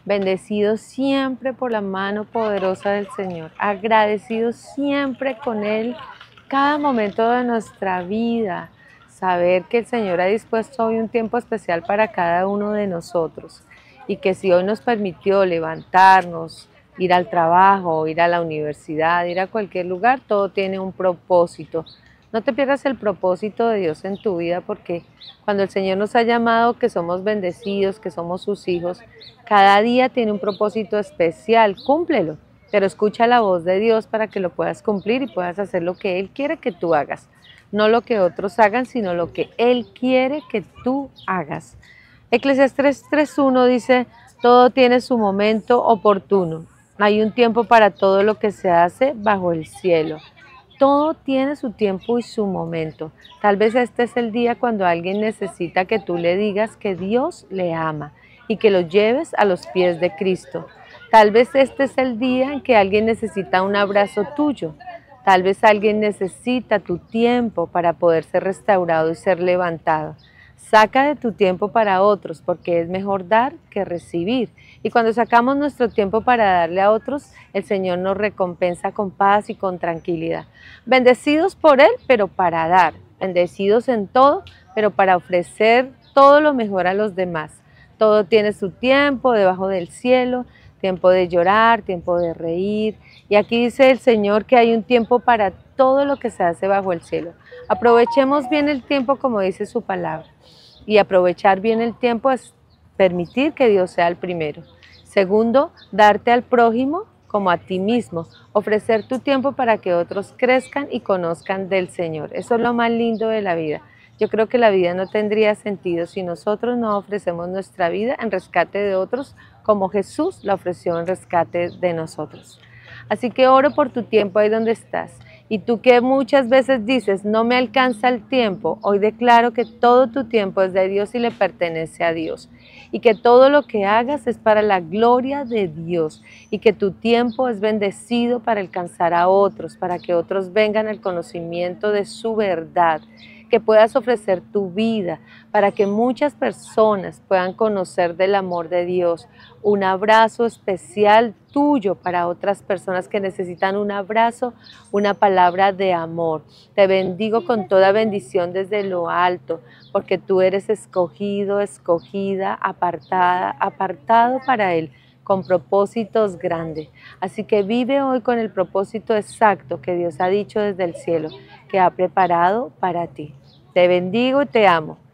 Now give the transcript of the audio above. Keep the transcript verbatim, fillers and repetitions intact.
bendecidos siempre por la mano poderosa del Señor, agradecidos siempre con Él cada momento de nuestra vida, saber que el Señor ha dispuesto hoy un tiempo especial para cada uno de nosotros y que si hoy nos permitió levantarnos, ir al trabajo, ir a la universidad, ir a cualquier lugar, todo tiene un propósito. No te pierdas el propósito de Dios en tu vida, porque cuando el Señor nos ha llamado, que somos bendecidos, que somos sus hijos, cada día tiene un propósito especial, cúmplelo, pero escucha la voz de Dios para que lo puedas cumplir y puedas hacer lo que Él quiere que tú hagas. No lo que otros hagan, sino lo que Él quiere que tú hagas. Eclesiastés tres uno dice, todo tiene su momento oportuno. Hay un tiempo para todo lo que se hace bajo el cielo. Todo tiene su tiempo y su momento. Tal vez este es el día cuando alguien necesita que tú le digas que Dios le ama y que lo lleves a los pies de Cristo. Tal vez este es el día en que alguien necesita un abrazo tuyo. Tal vez alguien necesita tu tiempo para poder ser restaurado y ser levantado. Saca de tu tiempo para otros, porque es mejor dar que recibir. Y cuando sacamos nuestro tiempo para darle a otros, el Señor nos recompensa con paz y con tranquilidad. Bendecidos por Él, pero para dar. Bendecidos en todo, pero para ofrecer todo lo mejor a los demás. Todo tiene su tiempo debajo del cielo, tiempo de llorar, tiempo de reír. Y aquí dice el Señor que hay un tiempo para todo lo que se hace bajo el cielo. Aprovechemos bien el tiempo como dice su palabra. Y aprovechar bien el tiempo es permitir que Dios sea el primero. Segundo, darte al prójimo como a ti mismo. Ofrecer tu tiempo para que otros crezcan y conozcan del Señor. Eso es lo más lindo de la vida. Yo creo que la vida no tendría sentido si nosotros no ofrecemos nuestra vida en rescate de otros como Jesús la ofreció en rescate de nosotros. Así que oro por tu tiempo ahí donde estás. Y tú que muchas veces dices, no me alcanza el tiempo, hoy declaro que todo tu tiempo es de Dios y le pertenece a Dios. Y que todo lo que hagas es para la gloria de Dios. Y que tu tiempo es bendecido para alcanzar a otros, para que otros vengan al conocimiento de su verdad. Que puedas ofrecer tu vida para que muchas personas puedan conocer del amor de Dios. Un abrazo especial tuyo para otras personas que necesitan un abrazo, una palabra de amor. Te bendigo con toda bendición desde lo alto, porque tú eres escogido, escogida, apartada, apartado para Él, con propósitos grandes. Así que vive hoy con el propósito exacto que Dios ha dicho desde el cielo, que ha preparado para ti. Te bendigo y te amo.